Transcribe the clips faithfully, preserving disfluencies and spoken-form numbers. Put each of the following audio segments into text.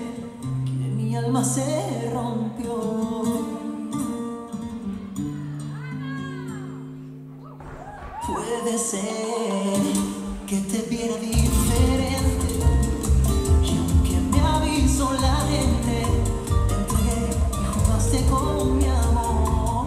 que mi alma se rompió. Puede ser que te viera diferente, y aunque me avisó la gente, te entregué y jugaste con mi amor.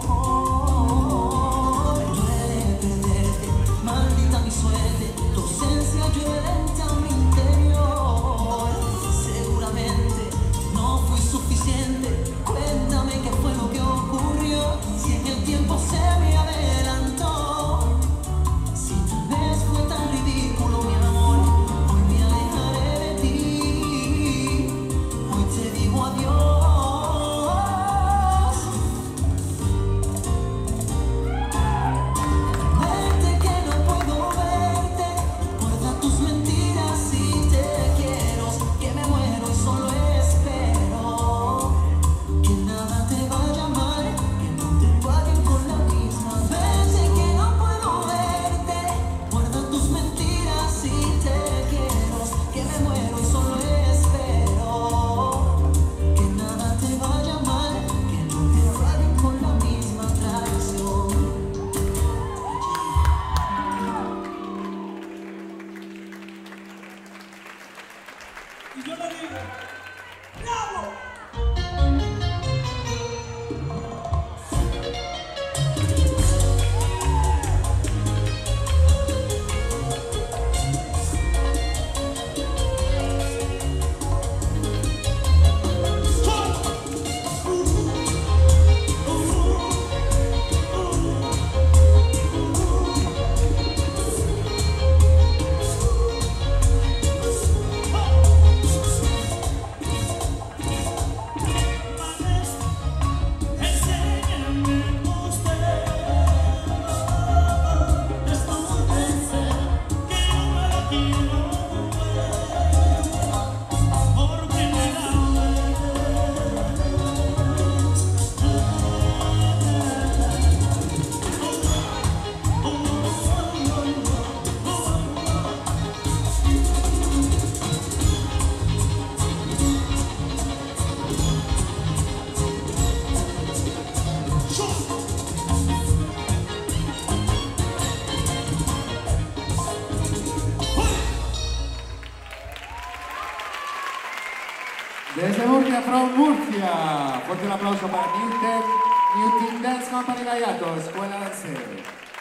Duele perderte, maldita mi suerte, tu ausencia violenta a mi interior. Seguramente no fui suficiente, cuéntame qué fue lo que ocurrió, si en el tiempo se me adelantó. Y yo le digo, ¡bravo! Desde Murcia, from Murcia, fuerte un aplauso para New Team, New Team Dance Company Gallato, Escuela Dancero.